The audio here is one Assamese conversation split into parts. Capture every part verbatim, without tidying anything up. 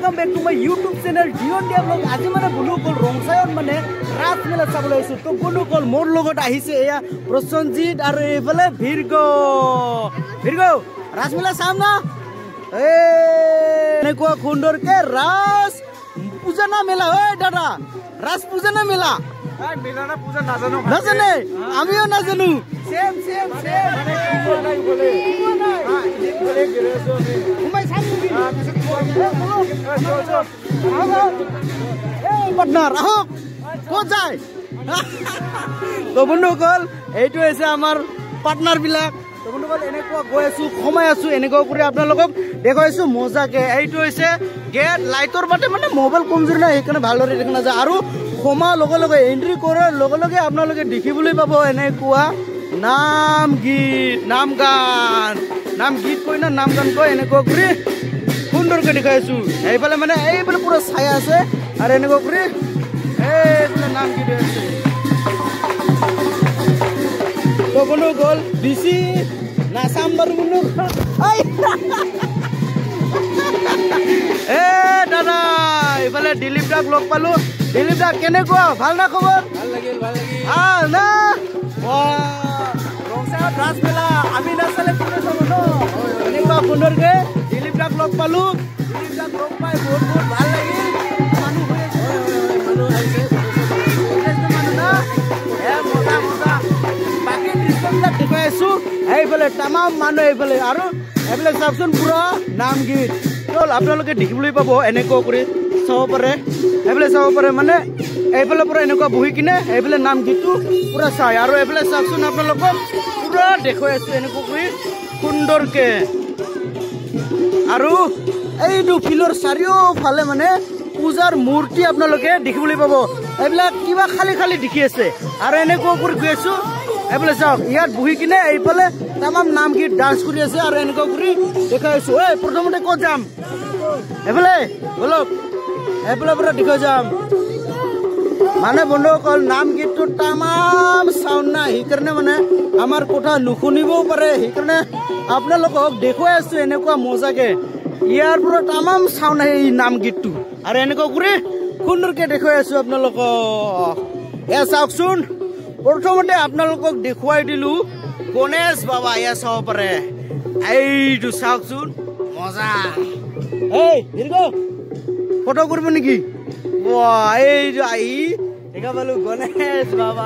Welcome back to my YouTube channel डियन डिया ब्लॉग आज माने बनुकल रंगसायन माने रास मेला चाबले आइसु तो बनुकल मोर लगत आहिसे एया प्रसन्नजित आरो एफाले भिरगो भिरगो रास मेला साम ना ए नेकुआ खुंडर के रास पूजा ना मेला ओय दादा रास पूजा ना मेला এই মেলা না পূজা না জানো না জানে আমিও না জানো সেম সেম সেম মানে কি বলে বলে হ্যাঁ ঠিক বলে গেরেছো আমি ঘুমাই সামনে হ্যাঁ কিছু বলবো চল চল এই পার্টনার আহ কো যায় তো বন্ধুসকল এইটো হৈছে আমাৰ পাৰ্টনাৰ বিলাক তো বন্ধুসকল এনেকুৱা গৈ আছো সময় আছো এনেকুৱা কৰি আপোনালোকক দেখাইছো মজাকে এইটো হৈছে গেট লাইটৰ বাটে মানে মোবাইল কমজোৰ নাই সেইকাৰণে ভালদৰে দেখা নাযায় আৰু ক্ষমা লগে লগে এন্ট্ৰি কৰাৰ লগে লগে আপোনালোকে দেখিবলৈ পাব এনেকুৱা নাম গীত নাম গান নাম গীত কয় না নাম গান কয় এনেকুৱা কৰি সুন্দৰকৈ দেখাইছো এইফালে মানে এইফালে পুৰা ছায়া আছে আৰু এনেকুৱা কৰি এইফালে নাম গীত আছে তো বন্ধু গ'ল বেছি নাচাম বাৰু বন্ধু এ দাদা এইফালে দিলীপ দাক লগ পালো দিলীপ দা কেনেকুৱা ভাল না খবৰ ভাল লাগিল ভাল লাগিল ভাল না ৰংসায়ত ৰাস মেলা আমি নাচালে কোনে চাব ন এনেকুৱা সুন্দৰকে দিলীপ দাক লগ পালো দিলীপ দাক লগ পাই বহুত বহুত ভাল লাগিল মানুহ হৈ আছে মানুহ আহিছে মানুহ না এ মজা মজা বাকী দৃশ্যবিলাক দেখুৱাই আছো এইফালে তামাম মানুহ এইফালে আৰু এইফালে চাওকচোন পুৰা নাম গীত চল আপোনালোকে দেখিবলৈ পাব এনেকুৱা কৰি চাব পাৰে এইফালে চাব পাৰে মানে এইফালে পৰা এনেকুৱা বহি কিনে এইফালে নাম গীতটো পুৰা চাই আৰু এইফালে চাওকচোন আপোনালোকক পুৰা দেখুৱাই আছো এনেকুৱা কৰি সুন্দৰকে আৰু এইটো ফিল্ডৰ চাৰিওফালে মানে পূজাৰ মূৰ্তি আপোনালোকে দেখিবলৈ পাব এইবিলাক কিবা খালী খালী দেখি আছে আৰু এনেকুৱা কৰি গৈ আছো এইফালে চাওক ইয়াত বহি কিনে এইফালে তামাম নাম গীত ডান্স কৰি আছে আৰু এনেকুৱা কৰি দেখাই আছো এই প্ৰথমতে ক'ত যাম এইফালে বলক এইফালে পৰা দেখাই যাম মানে বন্ধুসকল নাম গীতটো তামাম চাউণ্ড নাই সেইকাৰণে মানে আমাৰ কথা নুশুনিবও পাৰে সেইকাৰণে আপোনালোকক দেখুৱাই আছো এনেকুৱা মজাকে ইয়াৰ পৰা তামাম চাউণ্ড আহে এই নাম গীতটো আৰু এনেকুৱা কৰি সুন্দৰকে দেখুৱাই আছো আপোনালোকক এয়া চাওকচোন প্ৰথমতে আপোনালোকক দেখুৱাই দিলো গণেশ বাবা এয়া চাব পাৰে এইটো চাওকচোন মজা এই দীৰ্ঘ ফটো কৰিব নেকি এইটো আহি দেখা পালো গণেশ বাবা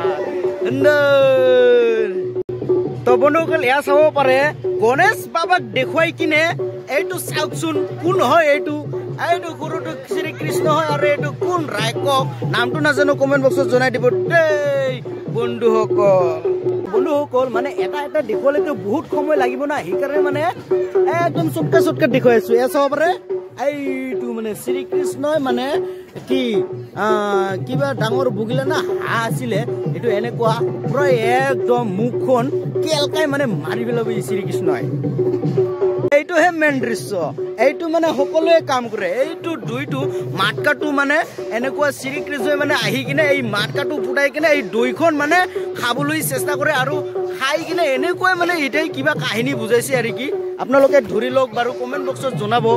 সুন্দৰ তো বন্ধুসকল এয়া চাব পাৰে গণেশ বাবাক দেখুৱাই কিনে এইটো চাওকচোন কোন হয় এইটো এইটো গুৰুটো শ্ৰীকৃষ্ণ হয় আৰু এইটো কোন ৰাক্ষক নামটো নাজানো কমেণ্ট বক্সত জনাই দিব দেই বন্ধুসকল বন্ধুসকল মানে এটা এটা দেখুৱালেতো বহুত সময় লাগিব না সেইকাৰণে মানে একদম চটকা চটকা দেখুৱাই আছো এয়া চাব পাৰে এইটো মানে শ্ৰীকৃষ্ণই মানে কি কিবা ডাঙৰ ভুগিলে না হাঁহ আছিলে এইটো এনেকুৱা পুৰা একদম মুখখন কেলকাই মানে মাৰি পেলাব শ্ৰীকৃষ্ণই এইটোহে মেইন দৃশ্য এইটো মানে সকলোৱে কাম কৰে এইটো দৈটো মাতকাটো মানে এনেকুৱা শ্ৰীকৃষ্ণই মানে আহি কিনে এই মাতকাটো ফুটাই কিনে এই দৈখন মানে খাবলৈ চেষ্টা কৰে আৰু খাই কিনে এনেকুৱাই মানে এটাই কিবা কাহিনী বুজাইছে আৰু কি আপোনালোকে ধৰি লওক বাৰু কমেণ্ট বক্সত জনাব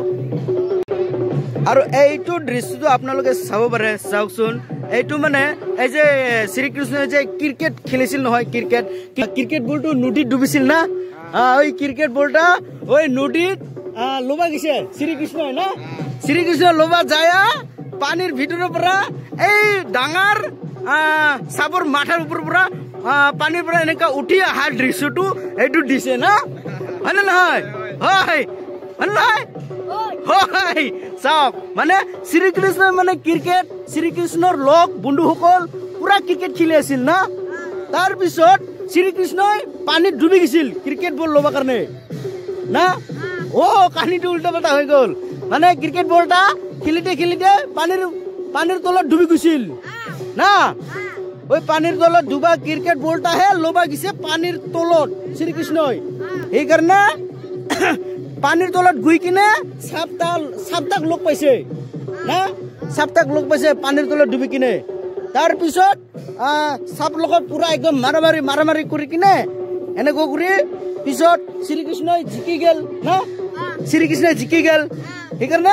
আৰু এইটো দৃশ্যটো আপোনালোকে চাব পাৰে চাওকচোন এইটো মানে এই যে শ্ৰীকৃষ্ণই যে ক্ৰিকেট খেলিছিল নহয় ক্ৰিকেট ক্ৰিকেট বলটো নদীত ডুবিছিল না ওই ক্রিকেট বলটা ওই নদীত লোবা গেছে শ্রীকৃষ্ণ না শ্রীকৃষ্ণ লোবা যায় পানির ভিতরের পৰা এই ডাঙৰ সাপৰ মাথাৰ ওপৰৰ পৰা পানীৰ পৰা এনেকা উঠি অহা দৃশ্যটো এইটো দিছে না হয় না নহয় হয় হয় হয় চাওক মানে শ্ৰীকৃষ্ণ মানে ক্ৰিকেট শ্ৰীকৃষ্ণৰ লগ বন্ধুসকল পুৰা ক্ৰিকেট খেলি আছিল না তাৰপিছত শ্ৰীকৃষ্ণই পানীত ডুবি গৈছিল ক্ৰিকেট বল ল'বৰ কাৰণে না অ কাহিনীটো উল্টা পাল্টা হৈ গ'ল মানে ক্ৰিকেট বলটা খেলিতে খেলিতে পানীৰ পানীৰ তলত ডুবি গৈছিল না ওই পানীৰ তলত ডুবা ক্ৰিকেট বলটাহে ল'বা গৈছে পানীৰ তলত শ্ৰীকৃষ্ণই সেইকাৰণে পানীৰ তলত গৈ কিনে সাপতাল সাপতাক লগ পাইছে না সাপতাক লগ পাইছে পানীৰ তলত ডুবি কিনে তাৰপিছত সাপ লগত পুৰা একদম মাৰামাৰি মাৰামাৰি কৰি কিনে এনেকুৱা কৰি পিছত শ্ৰীকৃষ্ণই জিকি গেল না শ্ৰীকৃষ্ণই জিকি গেল সেইকাৰণে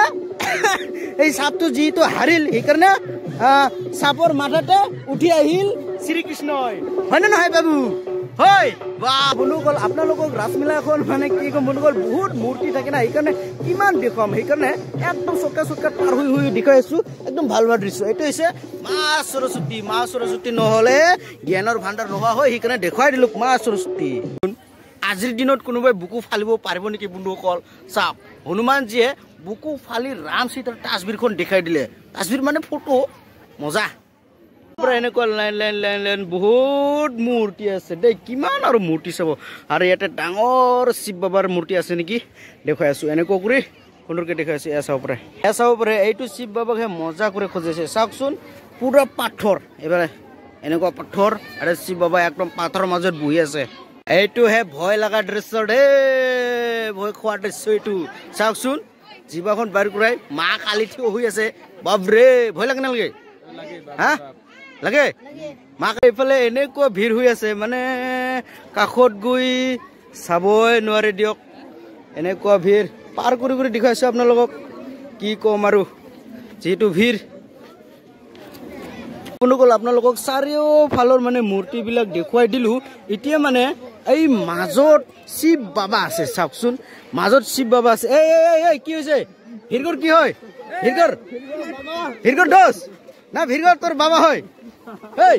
এই সাপটো যিটো হাৰিল সেইকাৰণে সাপৰ মাথাতে উঠি আহিল শ্ৰীকৃষ্ণই হয় নে নহয় বাবু হয় বাহ বন্ধুসকল আপোনালোকক ৰাসমেলা এখন মানে কি কম বন্ধুসকল বহুত মূৰ্তি থাকে না সেইকাৰণে কিমান দেখুৱাম সেইকাৰণে একদম চকা চকা পাৰ হৈ হৈ দেখাই আছো একদম ভাল ভাল দৃশ্য এইটো হৈছে মা সৰস্বতী মা সৰস্বতী নহ'লে জ্ঞানৰ ভাণ্ডাৰ নোহোৱা হয় সেইকাৰণে দেখুৱাই দিলোঁ মা সৰস্বতী আজিৰ দিনত কোনোবাই বুকু ফালিব পাৰিব নেকি বন্ধুসকল চাওক হনুমানজীয়ে বুকু ফালি ৰাম সীতাৰ তাচবিৰখন দেখাই দিলে তাচবিৰ মানে ফটো মজা এনেকুৱা লাইন লাইন লাইন লাইন বহুত মূৰ্তি আছে দেই কিমান আৰু মূৰ্তি চাব আৰু ইয়াতে ডাঙৰ শিৱ বাবাৰ মূৰ্তি আছে নেকি দেখুৱাই আছো এনেকুৱা কৰি সুন্দৰকৈ দেখাই আছো এয়া চাব পাৰে এয়া চাব পাৰে এইটো শিৱ বাবাকহে মজা কৰি খোজাইছে চাওকচোন পুৰা পাথৰ এইবাৰে এনেকুৱা পাথৰ আৰু শিৱ বাবা একদম পাথৰৰ মাজত বহি আছে এইটোহে ভয় লগা দৃশ্য দেই ভয় খোৱা দৃশ্য এইটো চাওকচোন জিভাখন বাহিৰ কৰাই মা কালি থিয় হৈ আছে বাপৰে ভয় লাগে নালাগে হা লাগে মাক এইফালে এনেকুৱা ভিৰ হৈ আছে মানে কাষত গৈ চাবই নোৱাৰে দিয়ক এনেকুৱা ভিৰ পাৰ কৰি কৰি দেখুৱাইছো আপোনালোকক কি ক'ম আৰু যিহেতু ভিৰ বন্ধুসকল আপোনালোকক চাৰিওফালৰ মানে মূৰ্তিবিলাক দেখুৱাই দিলোঁ এতিয়া মানে এই মাজত শিৱ বাবা আছে চাওকচোন মাজত শিৱ বাবা আছে এই এই কি হৈছে ভিৰগৰ কি হয় ভিৰগৰ ভিৰগৰ দোষ না ভিৰগৰ তোৰ বাবা হয় এই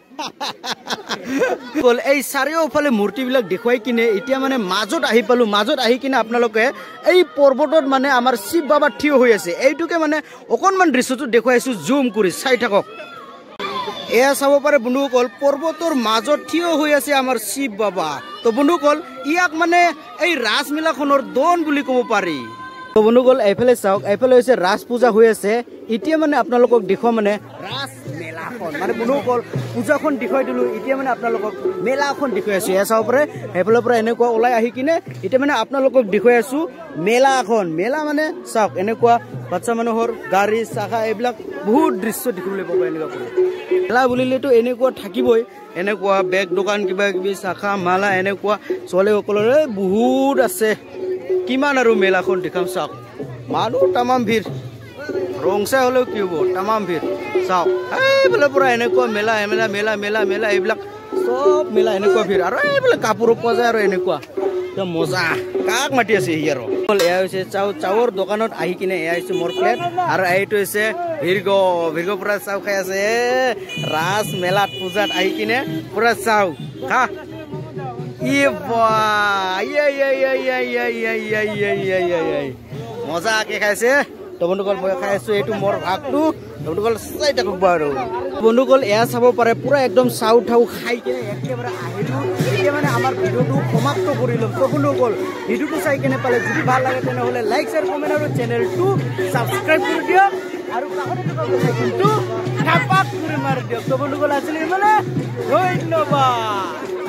এই চাৰিওফালে মূৰ্তিবিলাক দেখুৱাই কিনে এতিয়া মানে মাজত আহি পালোঁ মাজত আহি কিনে আপোনালোকে এই পৰ্বতত মানে আমাৰ শিৱ বাবা থিয় হৈ আছে এইটোকে মানে অকণমান দৃশ্যটো দেখুৱাইছোঁ জুম কৰি চাই থাকক এয়া চাব পাৰে বন্ধুসকল পৰ্বতৰ মাজত থিয় হৈ আছে আমাৰ শিৱ বাবা তো বন্ধুসকল ইয়াক মানে এই ৰাসমেলাখনৰ দন বুলি ক'ব পাৰি তো বন্ধুসকল এইফালে চাওক এইফালে হৈছে ৰাস পূজা হৈ আছে এতিয়া মানে আপোনালোকক দেখুৱা মানে ৰাস মেলাখন মানে বন্ধুসকল পূজাখন দেখুৱাই দিলোঁ এতিয়া মানে আপোনালোকক মেলাখন দেখুৱাই আছোঁ এয়া চাব পাৰে সেইফালৰ পৰা এনেকুৱা ওলাই আহি কিনে এতিয়া মানে আপোনালোকক দেখুৱাই আছোঁ মেলাখন মেলা মানে চাওক এনেকুৱা বাচ্চা মানুহৰ গাড়ী চাকা এইবিলাক বহুত দৃশ্য দেখিবলৈ পাব এনেকুৱা কৰি মেলা বুলিলেতো এনেকুৱা থাকিবই এনেকুৱা বেগ দোকান কিবা কিবি চাকা মালা এনেকুৱা ছোৱালীসকলৰে বহুত আছে কিমান আৰু মেলাখন দেখাম চাওক মানুহ তামাম ভিৰ ৰংচাই হ'লেও কি হ'ব তামাম ভিৰ চাওক এইফালে পৰা এনেকুৱা মেলা মেলা মেলা মেলা মেলা এইবিলাক চব মেলা এনেকুৱা ভিৰ আৰু এইফালে কাপোৰো পোৱা যায় আৰু এনেকুৱা একদম মজা কাক মাতি আছে সি আৰু এয়া হৈছে চাউ চাউৰ দোকানত আহি কিনে এয়া হৈছে মোৰ প্লেট আৰু এইটো হৈছে ভিৰগ ভিৰগ পুৰা চাউ খাই আছে ৰাস মেলাত পূজাত আহি কিনে পুৰা চাউ খা মজাকে খাইছে তো বন্ধুসকল মই খাই আছো এইটো মোৰ ভাগটো বন্ধুসকল চাই থাকক বাৰু বন্ধুসকল এয়া চাব পাৰে পুৰা একদম চাউ ঠাউ খাই কিনে একেবাৰে আহিলোঁ এতিয়া মানে আমাৰ ভিডিঅ'টো সমাপ্ত কৰি ল'ম তো বন্ধুসকল ভিডিঅ'টো চাই কিনে পালে যদি ভাল লাগে তেনেহ'লে লাইক শ্বেয়াৰ কমেণ্ট আৰু চেনেলটো ছাবস্ক্ৰাইব কৰি দিয়ক আৰু কাষতে থকা বেলআইকনটো টাপাক কৰি মাৰি দিয়ক তো বন্ধুসকল আছিলে মানে ধন্যবাদ।